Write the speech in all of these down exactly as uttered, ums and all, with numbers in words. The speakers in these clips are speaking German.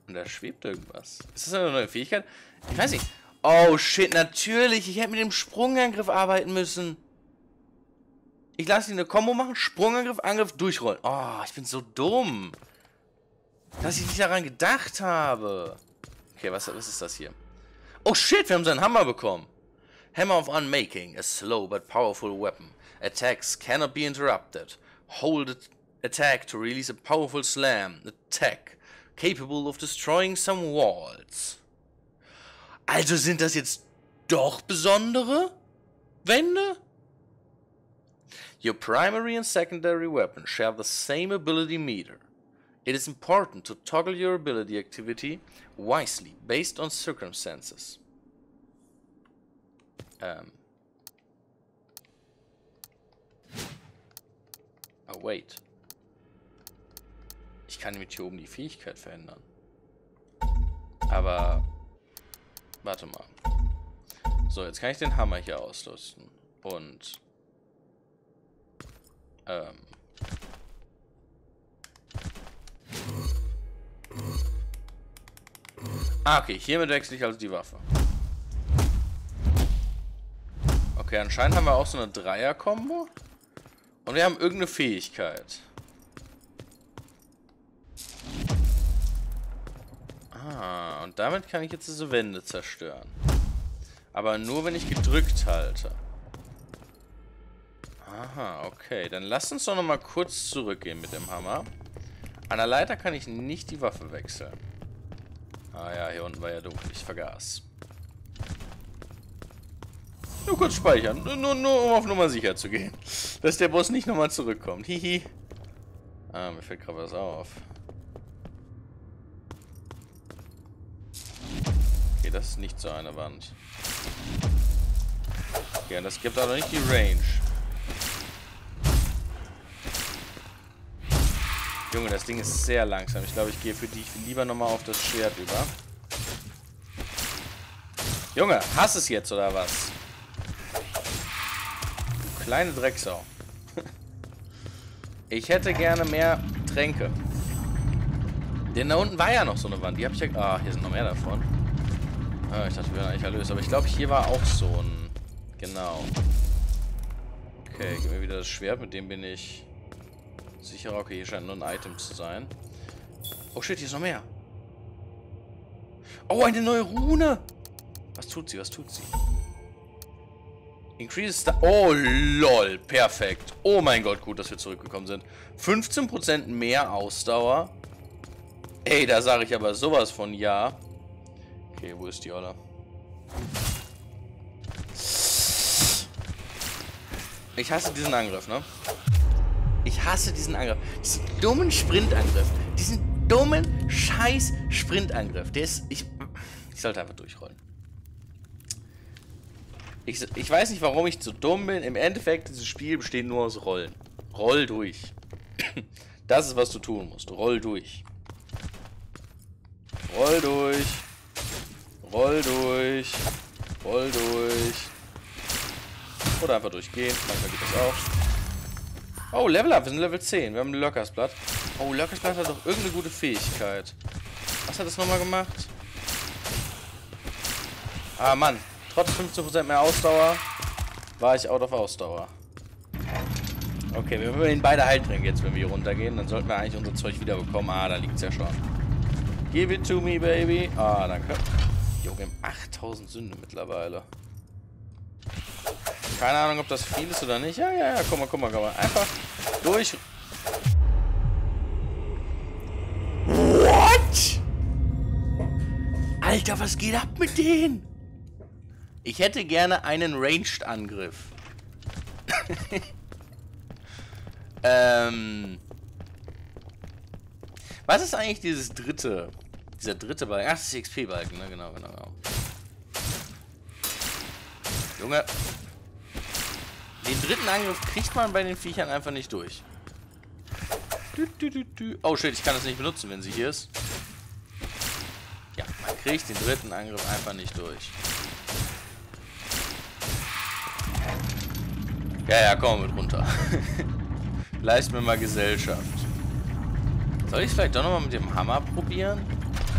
Und da schwebt irgendwas. Ist das eine neue Fähigkeit? Ich weiß nicht. Oh shit, natürlich. Ich hätte mit dem Sprungangriff arbeiten müssen. Ich lasse ihn eine Kombo machen. Sprungangriff, Angriff, durchrollen. Oh, ich bin so dumm. Dass ich nicht daran gedacht habe. Okay, was, was ist das hier? Oh shit, wir haben seinen Hammer bekommen. Hammer of Unmaking. A slow but powerful weapon. Attacks cannot be interrupted. Hold it, attack to release a powerful slam. Attack. Capable of destroying some walls. Also sind das jetzt doch besondere Wände? Your primary and secondary weapon share the same ability meter. It is important to toggle your ability activity wisely based on circumstances. Ähm. Oh, wait. Ich kann mit hier oben die Fähigkeit verändern. Aber... Warte mal. So, jetzt kann ich den Hammer hier ausrüsten. Und... Ähm... Ah, okay. Hiermit wechsle ich also die Waffe. Okay, anscheinend haben wir auch so eine Dreier-Kombo. Und wir haben irgendeine Fähigkeit. Ah, und damit kann ich jetzt diese Wände zerstören. Aber nur, wenn ich gedrückt halte. Aha, okay. Dann lasst uns doch noch mal kurz zurückgehen mit dem Hammer. An der Leiter kann ich nicht die Waffe wechseln. Ah ja, hier unten war ja dunkel. Ich vergaß. Nur kurz speichern. Nur, nur, nur um auf Nummer sicher zu gehen. Dass der Boss nicht nochmal zurückkommt. Hihi. Ah, mir fällt gerade was auf. Okay, das ist nicht so eine Wand. Okay, und das gibt aber nicht die Range. Junge, das Ding ist sehr langsam. Ich glaube, ich gehe für dich lieber nochmal auf das Schwert über. Junge, hast es jetzt, oder was? Du kleine Drecksau. Ich hätte gerne mehr Tränke. Denn da unten war ja noch so eine Wand. Die habe ich ja... Ah, hier sind noch mehr davon. Ah, ich dachte, wir wären eigentlich erlöst. Aber ich glaube, hier war auch so ein... Genau. Okay, gib mir wieder das Schwert. Mit dem bin ich... sicher. Okay, hier scheint nur ein Item zu sein. Oh shit, hier ist noch mehr. Oh, eine neue Rune. Was tut sie? Was tut sie? Increases the... Oh, lol. Perfekt. Oh mein Gott, gut, dass wir zurückgekommen sind. fünfzehn Prozent mehr Ausdauer. Ey, da sage ich aber sowas von ja. Okay, wo ist die Olle? Ich hasse diesen Angriff, ne? Ich hasse diesen Angriff. Diesen dummen Sprintangriff. Diesen dummen scheiß Sprintangriff. Der ist... Ich, ich sollte einfach durchrollen. Ich, ich weiß nicht, warum ich so dumm bin. Im Endeffekt, dieses Spiel besteht nur aus Rollen. Roll durch. Das ist, was du tun musst. Roll durch. Roll durch. Roll durch. Roll durch. Oder einfach durchgehen. Manchmal geht das auch. Oh, Level Up. Wir sind Level zehn. Wir haben ein Lurkersblatt. Oh, Lurkersblatt hat doch irgendeine gute Fähigkeit. Was hat das nochmal gemacht? Ah, Mann. Trotz fünfzehn Prozent mehr Ausdauer war ich out of Ausdauer. Okay, wir werden beide Heiltränke jetzt, wenn wir hier runtergehen. Dann sollten wir eigentlich unser Zeug wieder bekommen. Ah, da liegt es ja schon. Give it to me, baby. Ah, danke. Jo, wir haben achttausend Sünde mittlerweile. Keine Ahnung, ob das viel ist oder nicht. Ja, ja, ja, guck mal, guck mal, guck mal. Einfach durch. What? Alter, was geht ab mit denen? Ich hätte gerne einen Ranged-Angriff. ähm... Was ist eigentlich dieses dritte... Dieser dritte Balken? Ach, das ist X P-Balken, ne? Genau, genau, genau. Junge. Den dritten Angriff kriegt man bei den Viechern einfach nicht durch. Du, du, du, du. Oh shit, ich kann das nicht benutzen, wenn sie hier ist. Ja, man kriegt den dritten Angriff einfach nicht durch. Ja, ja, komm mit runter. Leist mir mal Gesellschaft. Soll ich vielleicht doch nochmal mit dem Hammer probieren?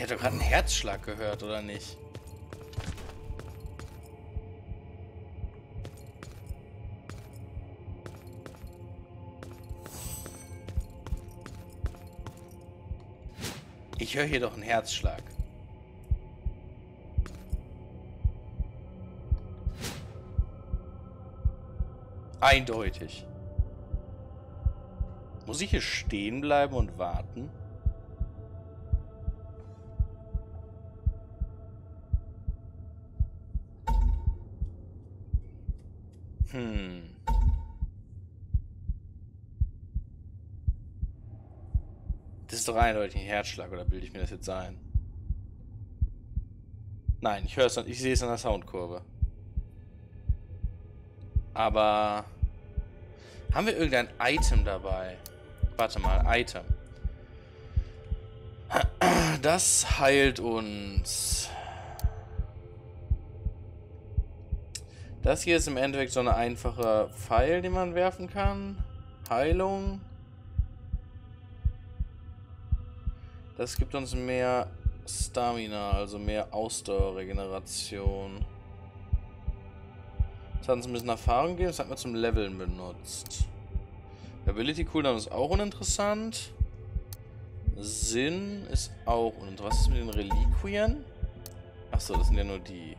hätte gerade einen Herzschlag gehört, oder nicht? Ich höre hier doch einen Herzschlag. Eindeutig. Muss ich hier stehen bleiben und warten? Hm. Das ist doch eindeutig ein Herzschlag, oder bilde ich mir das jetzt ein? Nein, ich höre es, ich sehe es an der Soundkurve. Aber haben wir irgendein Item dabei? Warte mal, Item. Das heilt uns. Das hier ist im Endeffekt so eine einfache Pfeil, den man werfen kann. Heilung. Das gibt uns mehr Stamina, also mehr Ausdauerregeneration. Das hat uns ein bisschen Erfahrung gegeben, das hat man zum Leveln benutzt. Ability Cooldown ist auch uninteressant. Sinn ist auch uninteressant. Was ist mit den Reliquien? Achso, das sind ja nur die.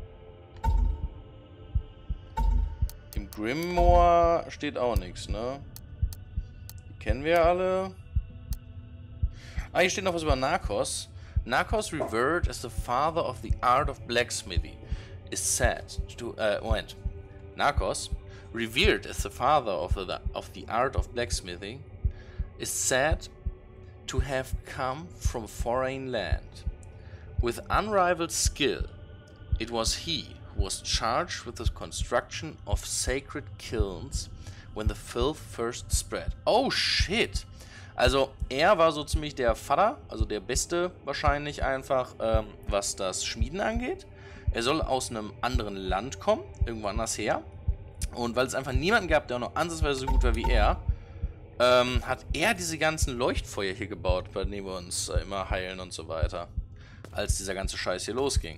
Im Grimoire steht auch nichts, ne? Die kennen wir alle. Ah, hier steht noch was über Narcos. Narcos revered as the father of the art of blacksmithing is said to... Uh, Moment. Narcos, revered as the father of the, of the art of blacksmithing, is said to have come from foreign land. With unrivaled skill, it was he who was charged with the construction of sacred kilns when the filth first spread. Oh shit! Also er war so ziemlich der Vater, also der Beste wahrscheinlich einfach, ähm, was das Schmieden angeht. Er soll aus einem anderen Land kommen, irgendwo anders her. Und weil es einfach niemanden gab, der auch noch ansatzweise so gut war wie er, ähm, hat er diese ganzen Leuchtfeuer hier gebaut, bei denen wir uns äh, immer heilen und so weiter. Als dieser ganze Scheiß hier losging.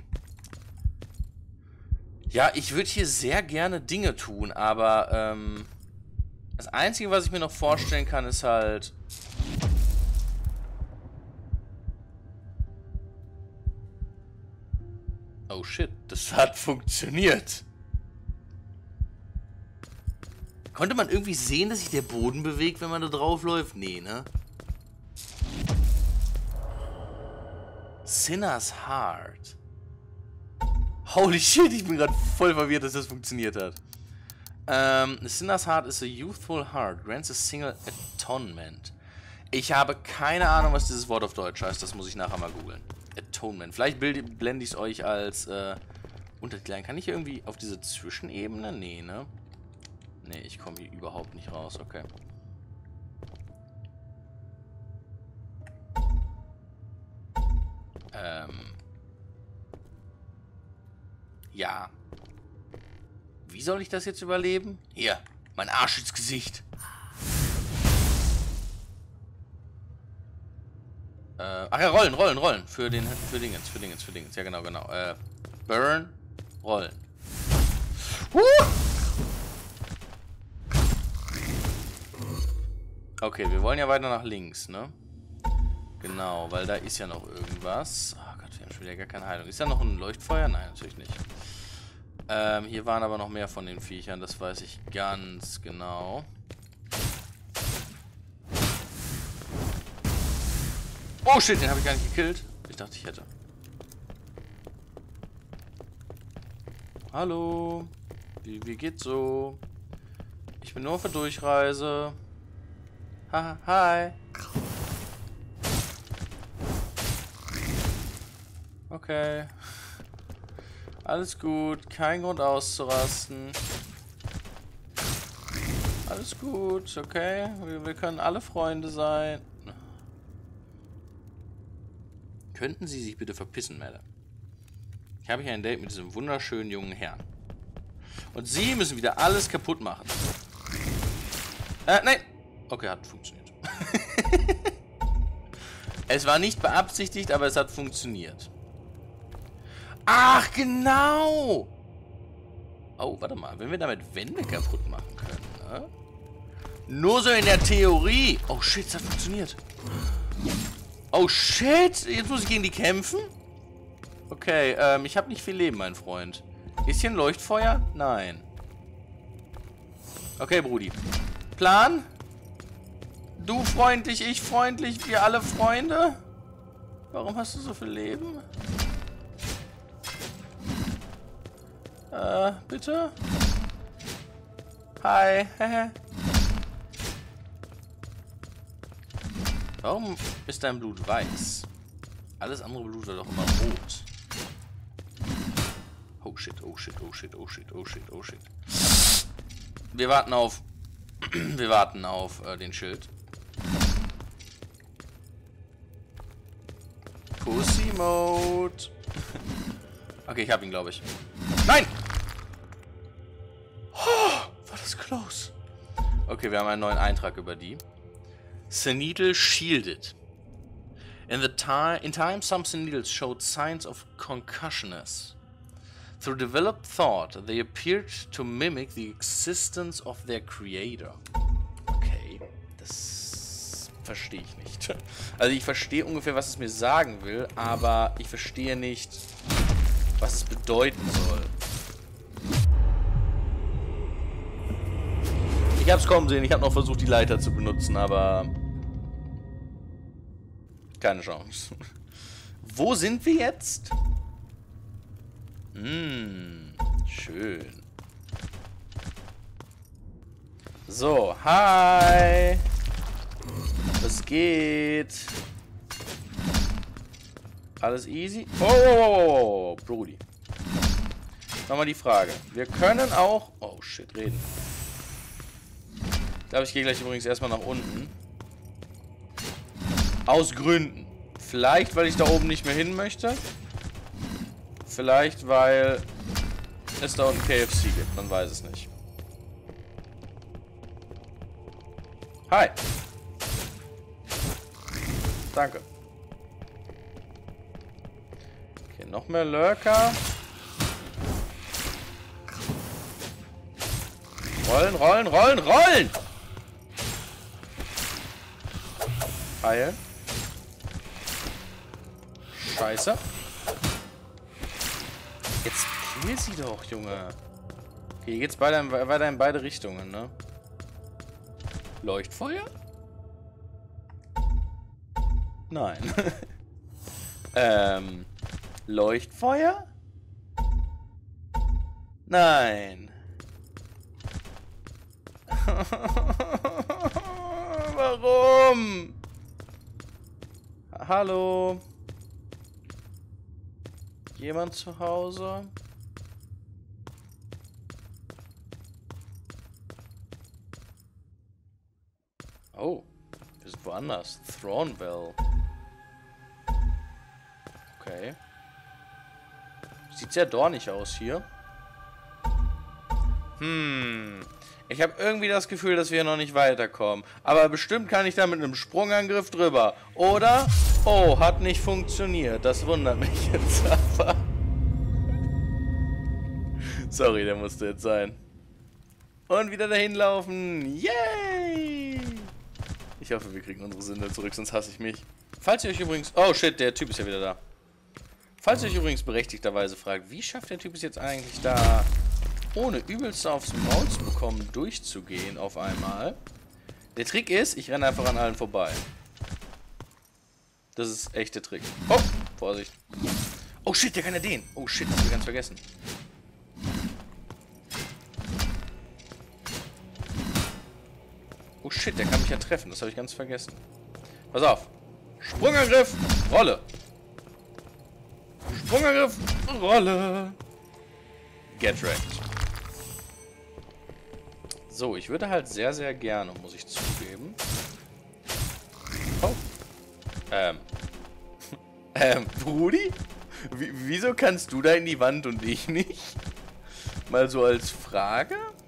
Ja, ich würde hier sehr gerne Dinge tun, aber ähm, das Einzige, was ich mir noch vorstellen kann, ist halt... Oh shit, das hat funktioniert. Konnte man irgendwie sehen, dass sich der Boden bewegt, wenn man da drauf läuft? Nee, ne? Sinner's Heart. Holy shit, ich bin gerade voll verwirrt, dass das funktioniert hat. Ähm, Sinner's Heart is a youthful heart. Grants a single atonement. Ich habe keine Ahnung, was dieses Wort auf Deutsch heißt. Das muss ich nachher mal googeln. Atonement. Vielleicht blende ich es euch als äh, Untertitel ein. Kann ich irgendwie auf diese Zwischenebene? Nee, ne? Nee, ich komme hier überhaupt nicht raus. Okay. Ähm. Ja. Wie soll ich das jetzt überleben? Hier, mein Arsch ins Gesicht. Äh, ach ja, Rollen, Rollen, Rollen. Für den, für Dingens, für Dingens, für Dingens. Ja, genau, genau. Äh, Burn, Rollen. Huh! Okay, wir wollen ja weiter nach links, ne? Genau, weil da ist ja noch irgendwas. Oh Gott, wir haben schon wieder gar keine Heilung. Ist da noch ein Leuchtfeuer? Nein, natürlich nicht. Ähm, hier waren aber noch mehr von den Viechern, das weiß ich ganz genau. Oh shit, den habe ich gar nicht gekillt. Ich dachte, ich hätte. Hallo. Wie, wie geht's so? Ich bin nur für Durchreise. Ha, hi. Okay. Alles gut. Kein Grund auszurasten. Alles gut, okay? Wir, wir können alle Freunde sein. Könnten Sie sich bitte verpissen, Madame? Ich habe hier ein Date mit diesem wunderschönen jungen Herrn. Und Sie müssen wieder alles kaputt machen. Äh, nein. Okay, hat funktioniert. Es war nicht beabsichtigt, aber es hat funktioniert. Ach, genau! Oh, warte mal. Wenn wir damit Wände kaputt machen können, ne? Nur so in der Theorie. Oh, shit, es hat funktioniert. Oh, shit. Jetzt muss ich gegen die kämpfen? Okay, ähm, ich habe nicht viel Leben, mein Freund. Ist hier ein Leuchtfeuer? Nein. Okay, Brudi. Plan? Du freundlich, ich freundlich, wir alle Freunde? Warum hast du so viel Leben? Äh, bitte? Hi. Warum ist dein Blut weiß? Alles andere Blut war doch immer rot. Oh shit, oh shit, oh shit, oh shit, oh shit, oh shit. Wir warten auf... Wir warten auf äh, den Schild. Pussy Mode. Okay, ich hab ihn, glaube ich. Nein! Oh, war das close. Okay, wir haben einen neuen Eintrag über die. Senedal shielded. In the time, in time, some Senedals showed signs of concussioness. Through developed thought, they appeared to mimic the existence of their creator. Okay, das verstehe ich nicht. Also ich verstehe ungefähr, was es mir sagen will, aber ich verstehe nicht, was es bedeuten soll. Ich hab's kommen sehen, ich habe noch versucht, die Leiter zu benutzen, aber... Keine Chance. Wo sind wir jetzt? Hm, schön. So, hi. Was geht? Alles easy? Oh, oh, oh, oh, Brudi. Nochmal die Frage. Wir können auch... Oh, shit, reden. Ich glaube, ich gehe gleich übrigens erstmal nach unten. Aus Gründen. Vielleicht, weil ich da oben nicht mehr hin möchte. Vielleicht, weil es da unten K F C gibt. Man weiß es nicht. Hi. Danke. Okay, noch mehr Lurker. Rollen, rollen, rollen, rollen! Heilen. Scheiße. Jetzt kill sie doch, Junge. Okay, hier geht's weiter in, weiter in beide Richtungen, ne? Leuchtfeuer? Nein. ähm. Leuchtfeuer? Nein. Warum? Hallo? Jemand zu Hause? Oh, wir sind woanders. Thornwell. Okay. Sieht sehr dornig aus hier. Hm. Ich habe irgendwie das Gefühl, dass wir noch nicht weiterkommen. Aber bestimmt kann ich da mit einem Sprungangriff drüber. Oder? Oh, hat nicht funktioniert. Das wundert mich jetzt aber. Sorry, der musste jetzt sein. Und wieder dahin laufen. Yay! Ich hoffe, wir kriegen unsere Sinne zurück, sonst hasse ich mich. Falls ihr euch übrigens... Oh, shit, der Typ ist ja wieder da. Falls ihr euch übrigens berechtigterweise fragt, wie schafft der Typ es jetzt eigentlich da... ohne übelst aufs Maul zu bekommen, durchzugehen auf einmal. Der Trick ist, ich renne einfach an allen vorbei. Das ist echt der Trick. Oh, Vorsicht. Oh shit, der kann ja den. Oh shit, das hab ich ganz vergessen. Oh shit, der kann mich ja treffen. Das habe ich ganz vergessen. Pass auf. Sprungangriff, Rolle. Sprungangriff, Rolle. Get wrecked. So, ich würde halt sehr, sehr gerne, muss ich zugeben. Oh. Ähm. ähm, Brudi? W wieso kannst du da in die Wand und ich nicht? Mal so als Frage?